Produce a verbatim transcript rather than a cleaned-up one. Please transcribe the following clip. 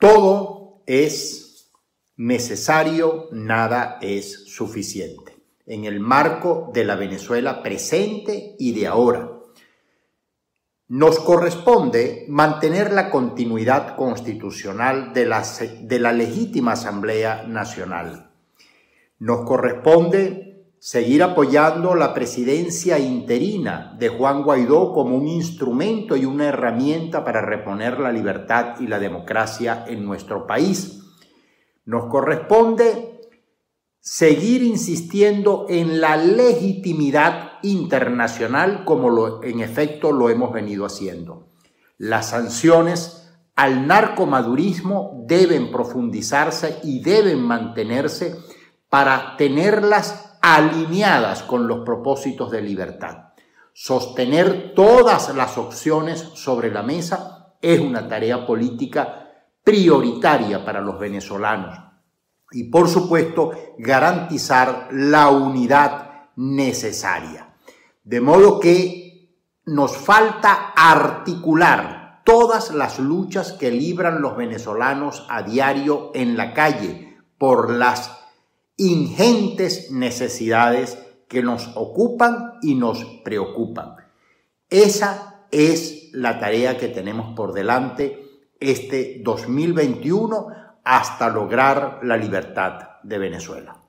Todo es necesario, nada es suficiente. En el marco de la Venezuela presente y de ahora, nos corresponde mantener la continuidad constitucional de la, de la legítima Asamblea Nacional. Nos corresponde seguir apoyando la presidencia interina de Juan Guaidó como un instrumento y una herramienta para reponer la libertad y la democracia en nuestro país. Nos corresponde seguir insistiendo en la legitimidad internacional como lo, en efecto lo hemos venido haciendo. Las sanciones al narcomadurismo deben profundizarse y deben mantenerse para tenerlas alineadas con los propósitos de libertad. Sostener todas las opciones sobre la mesa es una tarea política prioritaria para los venezolanos. Y, por supuesto, garantizar la unidad necesaria. De modo que nos falta articular todas las luchas que libran los venezolanos a diario en la calle por las ingentes necesidades que nos ocupan y nos preocupan. Esa es la tarea que tenemos por delante este dos mil veintiuno hasta lograr la libertad de Venezuela.